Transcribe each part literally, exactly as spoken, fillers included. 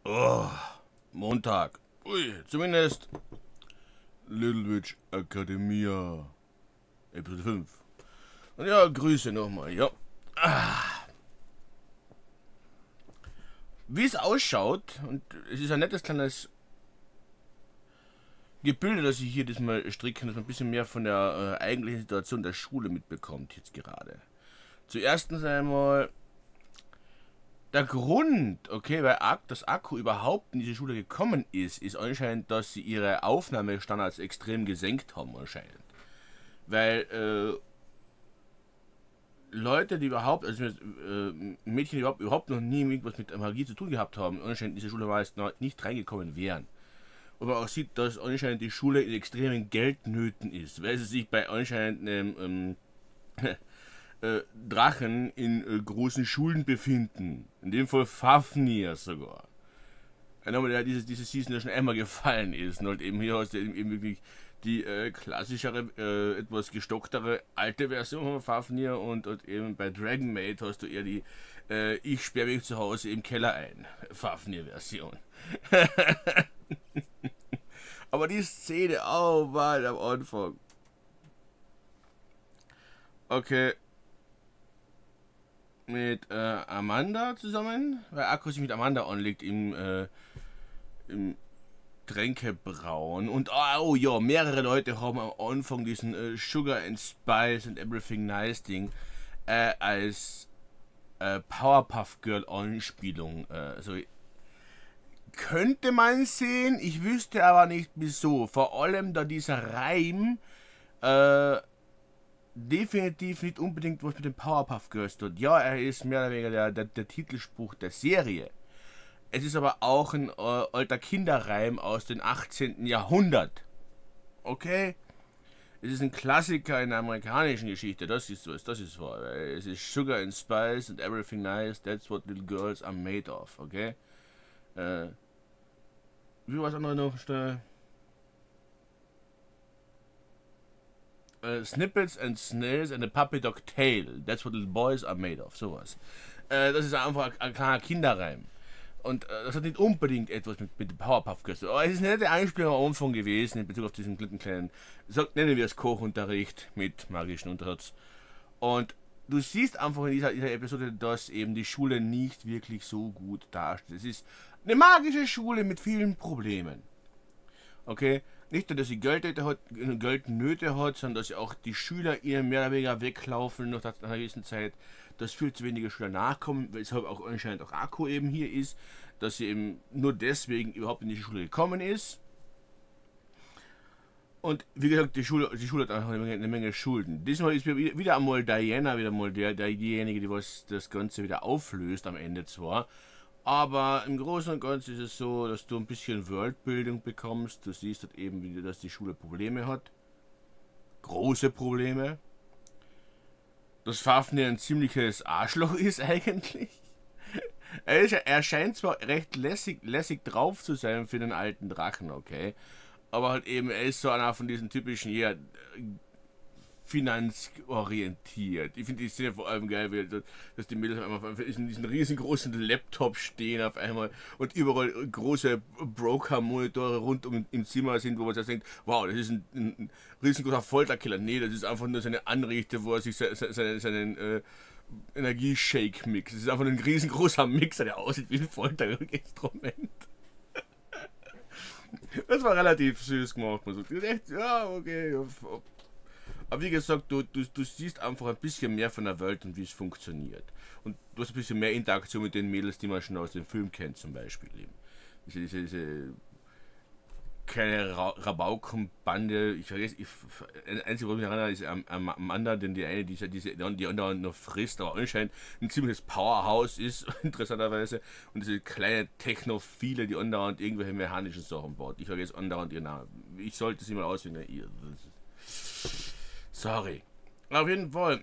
Oh, Montag. Ui, zumindest Little Witch Academia. Episode fünf. Und ja, Grüße nochmal, ja. Ah. Wie es ausschaut, und es ist ein nettes kleines Gebilde, das ich hier diesmal stricken, dass man ein bisschen mehr von der äh, eigentlichen Situation der Schule mitbekommt jetzt gerade. Zuerst einmal der Grund, okay, weil das Akku überhaupt in diese Schule gekommen ist, ist anscheinend, dass sie ihre Aufnahmestandards extrem gesenkt haben anscheinend. Weil äh, Leute, die überhaupt, also äh, Mädchen, die überhaupt, überhaupt noch nie irgendwas mit Magie zu tun gehabt haben, anscheinend in diese Schule meist noch nicht reingekommen wären. Und man auch sieht, dass anscheinend die Schule in extremen Geldnöten ist, weil sie sich bei anscheinend einem ähm, äh, Drachen in äh, großen Schulen befinden. In dem Fall Fafnir sogar. Ein Name, der dieses, diese Season ja schon einmal gefallen ist. Und halt eben hier hast du eben, eben wirklich die äh, klassischere, äh, etwas gestocktere alte Version von Fafnir und, und eben bei Dragon Maid hast du eher die äh, ich sperre mich zu Hause im Keller ein Fafnir-Version. Aber die Szene, oh Mann, am Anfang. Okay. Mit äh, Amanda zusammen, weil Akku sich mit Amanda anlegt im, äh, im Tränkebrauen. Und oh ja, mehrere Leute haben am Anfang diesen äh, Sugar and Spice and Everything Nice Ding äh, als äh, Powerpuff Girl Anspielung. Äh, also könnte man sehen, ich wüsste aber nicht wieso. Vor allem da dieser Reim äh, definitiv nicht unbedingt was mit dem Powerpuff Girls tut. Ja, er ist mehr oder weniger der, der, der Titelspruch der Serie. Es ist aber auch ein äh, alter Kinderreim aus dem achtzehnten Jahrhundert. Okay? Es ist ein Klassiker in der amerikanischen Geschichte, das ist was, das ist wahr. Es ist Sugar and Spice and Everything Nice, that's what little girls are made of, okay? Äh, wie war das andere noch? Schnell? Uh, Snippets and Snails and a Puppy Dog Tail. That's what little boys are made of. Sowas. Äh, das ist einfach ein, ein kleiner Kinderreim. Und äh, das hat nicht unbedingt etwas mit, mit dem Powerpuff Girls. Aber es ist eine nette Einspielung am Anfang gewesen in Bezug auf diesen kleinen, so nennen wir es Kochunterricht mit magischen Untersatz. Und du siehst einfach in dieser, dieser Episode, dass eben die Schule nicht wirklich so gut dasteht. Es ist eine magische Schule mit vielen Problemen. Okay? Nicht nur, dass sie Geldnöte hat, Geldnöte hat, sondern dass sie auch die Schüler ihr mehr oder weniger weglaufen nach einer gewissen Zeit, dass viel zu wenige Schüler nachkommen, weshalb auch anscheinend auch Akku eben hier ist, dass sie eben nur deswegen überhaupt in die Schule gekommen ist. Und wie gesagt, die Schule, die Schule hat auch eine Menge, eine Menge Schulden. Diesmal ist wieder einmal Diana, wieder mal der, der, diejenige, die was das Ganze wieder auflöst am Ende zwar. Aber im Großen und Ganzen ist es so, dass du ein bisschen Worldbildung bekommst. Du siehst halt eben wieder, dass die Schule Probleme hat. Große Probleme. Dass Fafnir ein ziemliches Arschloch ist eigentlich. Er, ist, er scheint zwar recht lässig, lässig drauf zu sein für den alten Drachen, okay. Aber halt eben, er ist so einer von diesen typischen, ja, finanzorientiert. Ich finde die Szene vor allem geil, weil, dass die Mädels auf einmal in diesen riesengroßen Laptop stehen auf einmal und überall große Broker-Monitore rund um im Zimmer sind, wo man sich denkt, wow, das ist ein, ein, ein riesengroßer Folterkiller. Nee, das ist einfach nur seine Anrichte, wo er sich se, se, seinen, seinen äh, Energieshake mixt. Das ist einfach ein riesengroßer Mixer, der aussieht wie ein Folterinstrument. Das war relativ süß gemacht. Man so, echt, ja, okay, ja. Aber wie gesagt, du, du, du siehst einfach ein bisschen mehr von der Welt und wie es funktioniert. Und du hast ein bisschen mehr Interaktion mit den Mädels, die man schon aus dem Film kennt, zum Beispiel. Eben. Diese, diese, diese kleine Ra Rabaukenbande, ich vergesse, ich, einzige, was mich erinnere, ist am, am Amanda, denn die eine, die, diese, die andere noch frisst, aber anscheinend ein ziemliches Powerhouse ist, interessanterweise. Und diese kleine Technophile, die andauernd irgendwelche mechanischen Sachen baut. Ich vergesse andauernd ihren Namen. Ich sollte sie mal auswählen. Sorry. Auf jeden Fall.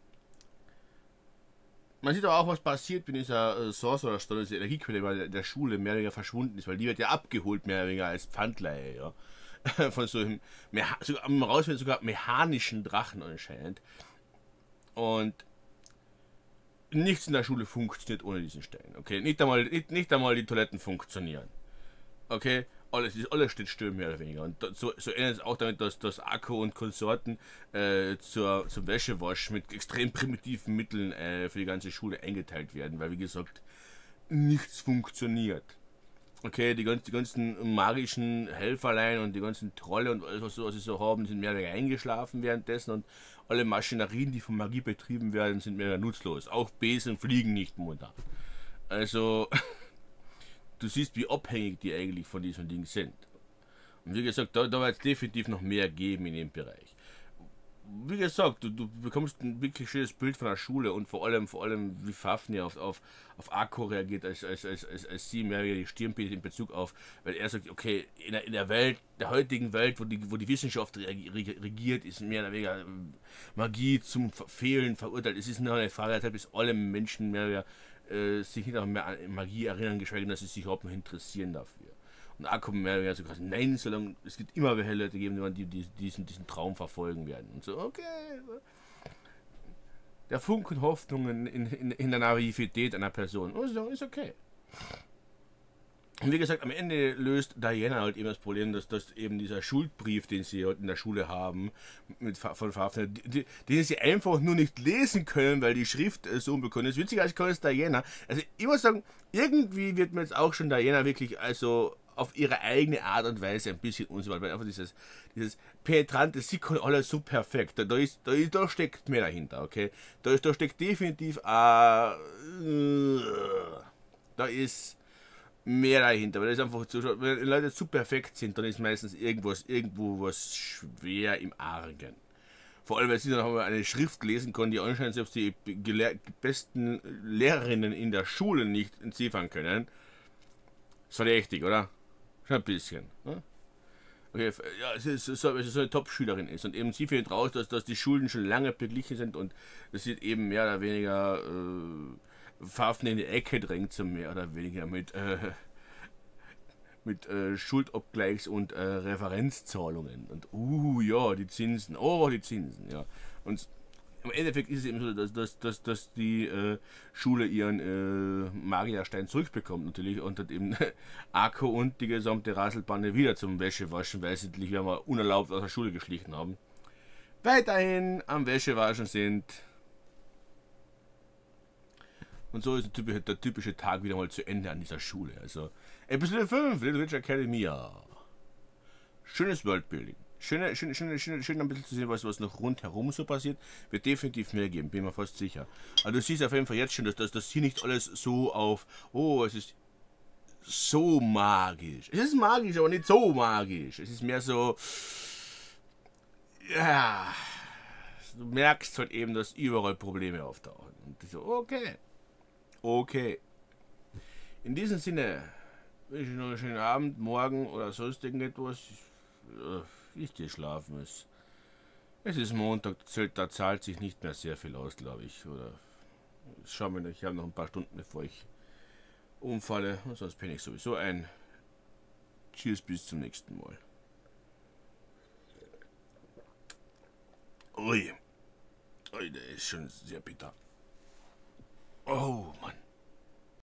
Man sieht aber auch, was passiert, wenn dieser äh, Sorcerer Stone, diese Energiequelle bei der, der Schule mehr oder weniger verschwunden ist, weil die wird ja abgeholt, mehr oder weniger als Pfandleihe, ja. Von so einem, sogar, am rausfinden, sogar mechanischen Drachen anscheinend. Und nichts in der Schule funktioniert ohne diesen Stein. Okay, nicht einmal, nicht, nicht einmal die Toiletten funktionieren. Okay, alles, ist, alles steht still, mehr oder weniger. Und so, so endet es auch damit, dass, dass Akku und Konsorten äh, zur, zum Wäschewasch mit extrem primitiven Mitteln äh, für die ganze Schule eingeteilt werden, weil, wie gesagt, nichts funktioniert. Okay, die, ganz, die ganzen magischen Helferlein und die ganzen Trolle und alles, was, was sie so haben, sind mehr oder weniger eingeschlafen währenddessen und alle Maschinerien, die von Magie betrieben werden, sind mehr oder weniger nutzlos. Auch Besen fliegen nicht momentan. Also, du siehst, wie abhängig die eigentlich von diesem Ding sind. Und wie gesagt, da, da wird es definitiv noch mehr geben in dem Bereich. Wie gesagt, du, du bekommst ein wirklich schönes Bild von der Schule und vor allem, vor allem wie Fafnir auf, auf, auf Akko reagiert, als, als, als, als, als sie mehr wie die Stirn bietet in Bezug auf, weil er sagt, okay, in der, in der Welt, der heutigen Welt, wo die, wo die Wissenschaft regiert, ist mehr oder weniger Magie zum Fehlen verurteilt. Es ist nur eine Frage der Zeit, bis alle Menschen mehr oder weniger äh, sich nicht mehr an Magie erinnern, geschweige denn, dass sie sich überhaupt noch interessieren dafür. Und Akku mehr oder so quasi, nein, solange es gibt immer welche Leute geben, die, die diesen, diesen Traum verfolgen werden. Und so, okay. Der Funken Hoffnung in, in, in der Naivität einer Person. Also, ist okay. Und wie gesagt, am Ende löst Diana halt eben das Problem, dass, dass eben dieser Schuldbrief, den sie heute in der Schule haben, mit, von Fafnir, den sie einfach nur nicht lesen können, weil die Schrift so unbekannt ist. Witziger als kann es Diana. Also ich muss sagen, irgendwie wird mir jetzt auch schon Diana wirklich also auf ihre eigene Art und Weise ein bisschen unsympathisch, weil einfach dieses, dieses penetrante, sie kann alles so perfekt, da, da, ist, da, ist, da steckt mehr dahinter, okay? Da, da steckt definitiv, äh, da ist mehr dahinter, weil das ist einfach zu, wenn Leute zu perfekt sind, dann ist meistens irgendwas, irgendwo was schwer im Argen. Vor allem, weil sie dann auch eine Schrift lesen können, die anscheinend selbst die besten Lehrerinnen in der Schule nicht entziffern können. Das war verdächtig, oder? Schon ein bisschen. Ne? Okay, ja, es ist so, es ist so eine Top-Schülerin ist und eben sie findet raus, dass, dass die Schulen schon lange beglichen sind und das sieht eben mehr oder weniger äh, Fafnir in die Ecke drängt, so mehr oder weniger mit, äh, mit äh, Schuldabgleichs- und äh, Referenzzahlungen. Und uh, ja, die Zinsen, oh, die Zinsen, ja. Und im Endeffekt ist es eben so, dass, dass, dass, dass die äh, Schule ihren äh, Magierstein zurückbekommt natürlich und hat eben Akko und die gesamte Rasselbande wieder zum Wäschewaschen, weil sie natürlich mal unerlaubt aus der Schule geschlichen haben. Weiterhin am Wäschewaschen sind. Und so ist der typische, der typische Tag wieder mal zu Ende an dieser Schule. Also Episode fünf, Little Witch Academia. Schönes Worldbuilding. Schön, schön, schön, schön, schön ein bisschen zu sehen, was, was noch rundherum so passiert. Wird definitiv mehr geben, bin mir fast sicher. Aber du siehst auf jeden Fall jetzt schon, dass, dass das hier nicht alles so auf, oh, es ist so magisch. Es ist magisch, aber nicht so magisch. Es ist mehr so, ja, du merkst halt eben, dass überall Probleme auftauchen. Und ich so, okay, okay. In diesem Sinne, wünsche ich noch einen schönen Abend, morgen oder sonst irgendetwas. Ich gehe schlafen. Es, es ist Montag, da zahlt sich nicht mehr sehr viel aus, glaube ich. Oder schauen wir noch, ich habe noch ein paar Stunden, bevor ich umfalle. Und sonst penne ich sowieso ein. Cheers, bis zum nächsten Mal. Ui. Ui, der ist schon sehr bitter. Oh Mann.